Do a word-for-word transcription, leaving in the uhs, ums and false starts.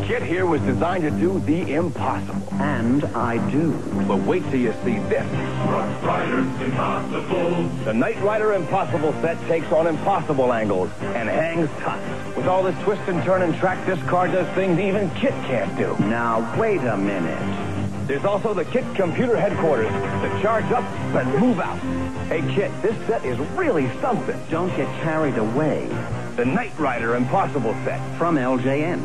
kit here was designed to do the impossible. And I do. But wait till you see this. Rough Riders Impossible. The Knight Rider Impossible set takes on impossible angles and hangs tough. With all this twist and turn and track, this car does things even Kit can't do. Now, wait a minute. There's also the Kit computer headquarters to charge up and move out. Hey, Kit, this set is really something. Don't get carried away. The Knight Rider Impossible set. From L J N.